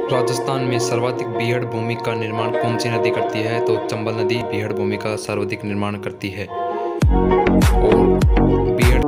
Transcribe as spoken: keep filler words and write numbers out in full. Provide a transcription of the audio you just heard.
राजस्थान में सर्वाधिक बीहड़ भूमि का निर्माण कौन सी नदी करती है? तो चंबल नदी बीहड़ भूमि का सर्वाधिक निर्माण करती है। और बीहड़